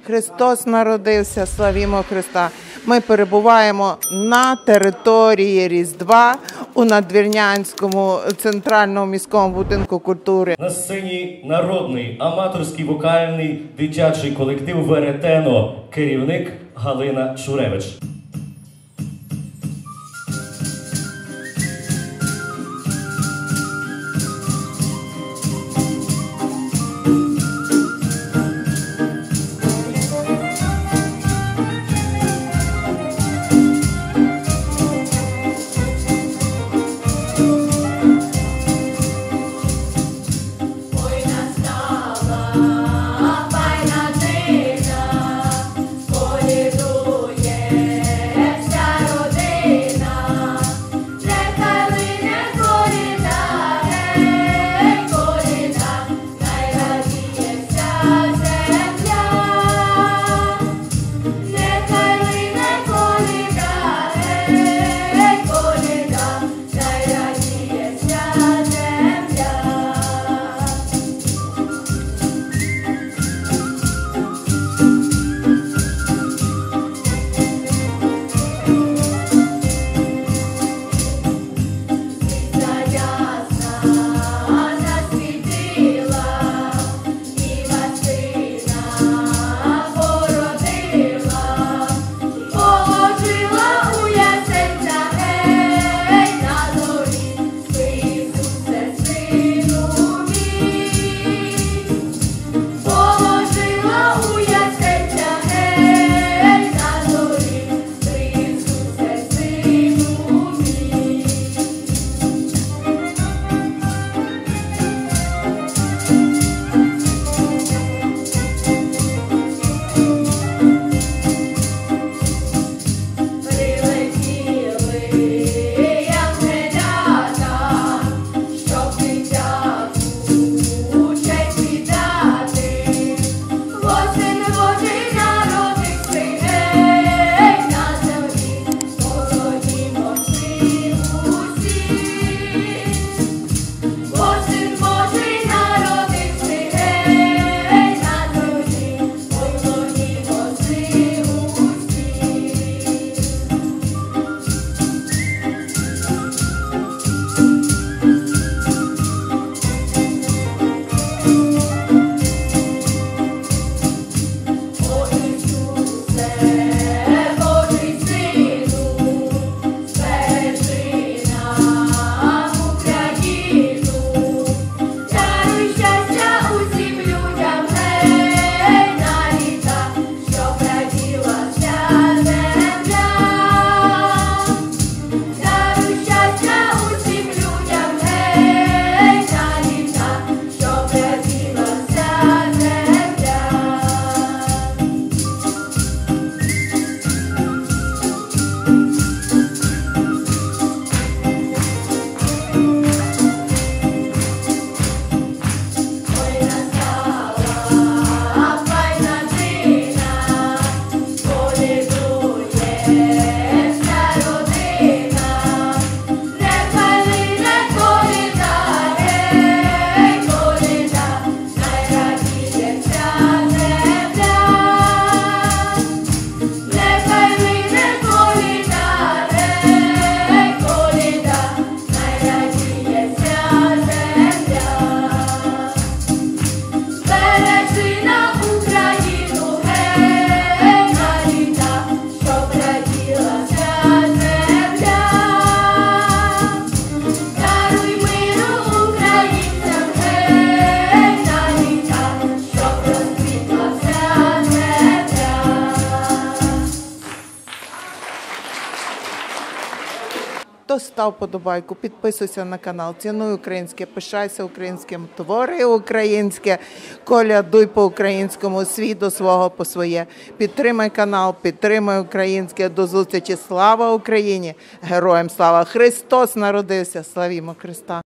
Христос народився, славімо Христа. Ми перебуваємо на території Різдва у Надвірнянському центральному міському будинку культури. На сцені народний, аматорський, вокальний, дитячий колектив «Веретено», керівник Галина Шуревич. То став подобайку, підписуйся на канал, цінуй українське, пишайся українським, твори українське, колядуй по-українському, свій до свого по своє. Підтримай канал, підтримай українське. До зустрічі. Слава Україні! Героям слава! Христос народився! Славімо Христа!